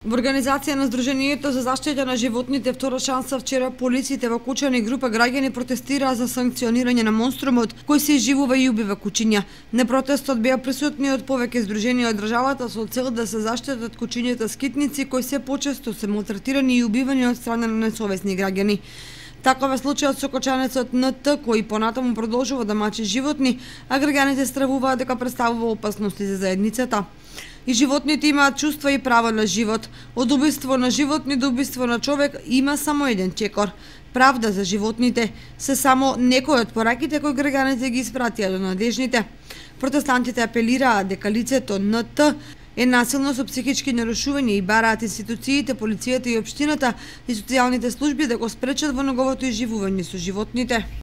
Во организација на Сдруженијето за заштита на животните Втора шанса вчера полициите во Кучани и група граѓани протестираа за санкционирање на монструмот кој се изживува и убива кучиња. На протестот беа присутни од повеќе здруженија од државата со цел да се заштитат кучињата скитници кои се почесто се малтретирани и убивани од страна на несовесни граѓани. Таков е случајот со кочанецот НТ, кој понатаму продолжува да мачи животни, а граѓаните стравуваат дека представува опасности за заедницата. И животните имаат чувства и право на живот. Од убиство на животни до убиство на човек има само еден чекор. Правда за животните се само некои од пораките кои граѓаните ги испратија до надежните. Протестантите апелираа дека лицето НТ е насилно со психички нарушувања и бараат институциите, полицијата и општината и социјалните служби да го спречат во неговото изживување со животните.